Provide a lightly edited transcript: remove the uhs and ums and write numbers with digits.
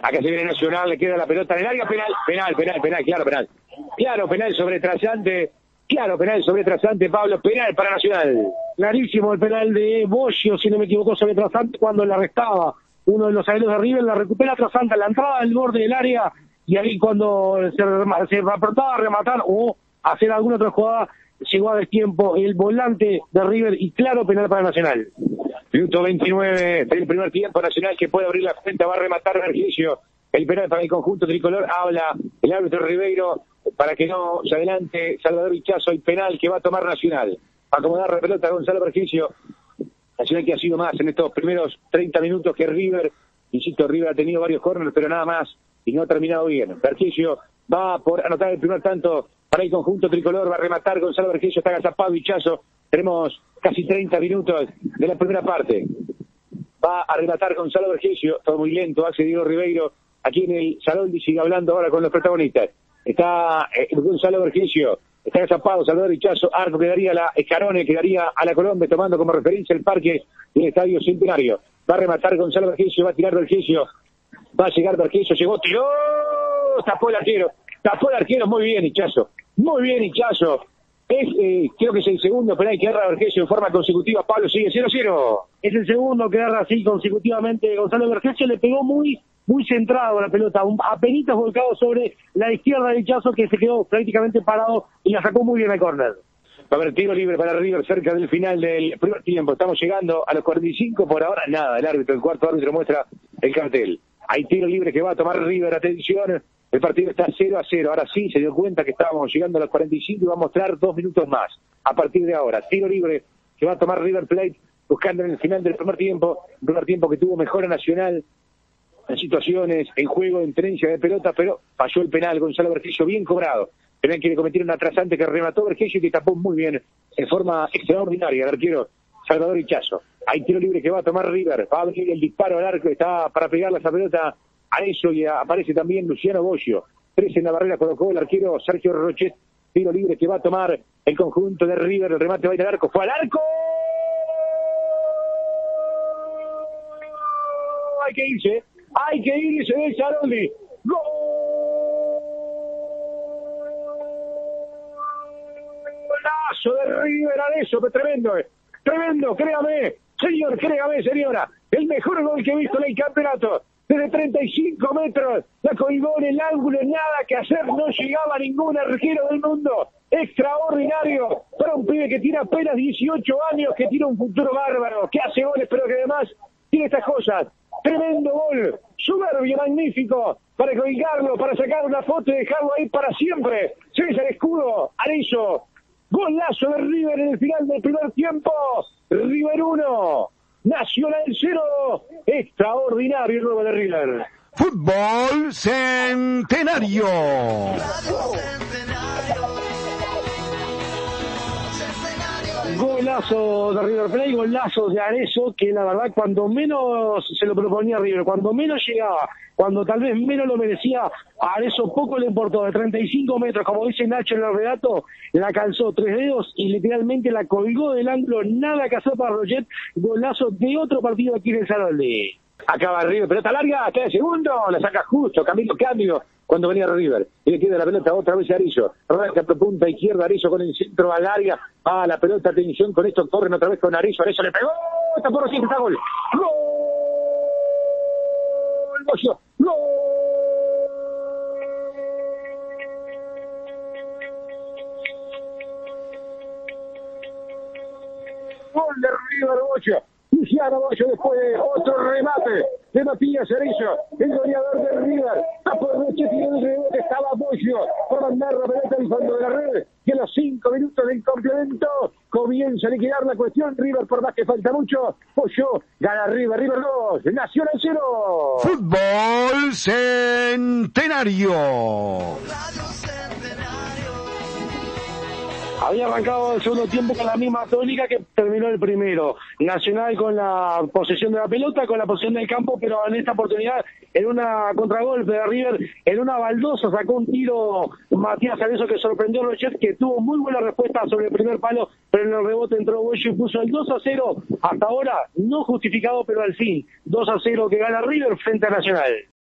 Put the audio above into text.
Acá se viene Nacional, le queda la pelota en el área, penal, claro, penal sobre Trasante, Pablo, penal para Nacional. Clarísimo el penal de Boggio, si no me equivoco, sobre Trasante cuando la restaba uno de los zagueros de River, la recupera Trasante a la entrada del borde del área, y ahí cuando se apretaba a rematar o hacer alguna otra jugada, llegó a destiempo el volante de River y claro penal para Nacional. Minuto 29 del primer tiempo, Nacional que puede abrir la cuenta, va a rematar Vergesio. El penal para el conjunto tricolor, habla el árbitro Ribeiro para que no se adelante Salvador Hichazo, el penal que va a tomar Nacional. Va a acomodar la pelota a Gonzalo Vergesio. Nacional que ha sido más en estos primeros 30 minutos que River. Insisto, River ha tenido varios córneres, pero nada más, y no ha terminado bien. Vergesio va por anotar el primer tanto para el conjunto tricolor, va a rematar Gonzalo Vergesio, está agazapado Hichazo. Tenemos casi 30 minutos de la primera parte. Va a rematar Gonzalo Vergesio, todo muy lento, hace Diego Ribeiro, aquí en el salón, y sigue hablando ahora con los protagonistas. Está Gonzalo Vergesio, está agazapado Salvador Hichazo, arco quedaría a la Escarone, quedaría a la Colombe, tomando como referencia el parque del Estadio Centenario. Va a rematar Gonzalo Vergesio, va a tirar Vergesio, va a llegar Vergesio, llegó, tiró, tapó el arquero, muy bien Hichazo. Creo que es el segundo penal que agarra Vergesio en forma consecutiva. Pablo, sigue 0-0. Es el segundo que agarra así consecutivamente Gonzalo Vergesio, le pegó muy centrado la pelota, apenitas volcado sobre la izquierda de Hichazo, que se quedó prácticamente parado y la sacó muy bien al córner. Va a haber tiro libre para River cerca del final del primer tiempo. Estamos llegando a los 45, por ahora nada. El cuarto árbitro muestra el cartel. Hay tiro libre que va a tomar River, atención. El partido está 0-0. Ahora sí se dio cuenta que estábamos llegando a los 45 y va a mostrar 2 minutos más. A partir de ahora, tiro libre que va a tomar River Plate buscando en el final del primer tiempo. Un primer tiempo que tuvo mejora Nacional en situaciones, en juego, en tenencia de pelota, pero falló el penal. Gonzalo Vergesio bien cobrado. Penal que le cometieron a Trasante, que remató Vergesio y que tapó muy bien, en forma extraordinaria, el arquero Salvador Hichazo. Hay tiro libre que va a tomar River. Va a venir el disparo al arco, está para pegarle esa pelota a eso, y aparece también Luciano Boggio. 3 en la barrera colocó el arquero Sergio Rochet. Tiro libre que va a tomar el conjunto de River. El remate va a ir al arco. ¡Fue al arco! Hay que irse de Charoldi. Golazo de River, Arezzo, tremendo, créame, señora. El mejor gol que he visto en el campeonato. Desde 35 metros, la colgó en el ángulo, nada que hacer, no llegaba ningún arquero del mundo. Extraordinario para un pibe que tiene apenas 18 años, que tiene un futuro bárbaro, que hace goles, pero que además tiene estas cosas. Tremendo gol, soberbio, magnífico, para colgarlo, para sacar una foto y dejarlo ahí para siempre. César Escudo, Arezzo, golazo de River en el final del primer tiempo. River 1, Nacional 0, extraordinario el nuevo de River. Fútbol Centenario. Golazo de River Plate, golazo de Arezzo, que la verdad cuando menos se lo proponía River, cuando menos llegaba, cuando tal vez menos lo merecía, a Arezzo poco le importó. De 35 metros, como dice Nacho en el relato, la calzó 3 dedos y literalmente la colgó del ángulo, nada que hacer para Rochet. Golazo de otro partido aquí en el Saroldi. Acaba River, pelota larga, queda segundo, la saca justo, Cambio, cuando venía River, y le queda la pelota otra vez a Arezzo, arranca por punta izquierda, Arezzo con el centro al área, va la pelota, atención con esto, corren otra vez con Arezzo le pegó, está por recién, está gol, gol, gol de River, Boggio. Luciano Boggio después de otro remate de Matías Arezzo, el goleador de River. Aproveché y el rebote estaba Boggio por mandar la pelota al fondo de la red. Y a los 5 minutos del complemento comienza a liquidar la cuestión. River, por más que falta mucho, Boggio gana River 2, Nacional 0. Fútbol Centenario. Había arrancado el segundo tiempo con la misma tónica que terminó el primero. Nacional con la posesión de la pelota, con la posesión del campo, pero en esta oportunidad, en una contragolpe de River, en una baldosa sacó un tiro Matías Arezzo que sorprendió a Rochet, que tuvo muy buena respuesta sobre el primer palo, pero en el rebote entró Boggio y puso el 2-0. Hasta ahora no justificado, pero al fin 2-0 que gana River frente a Nacional.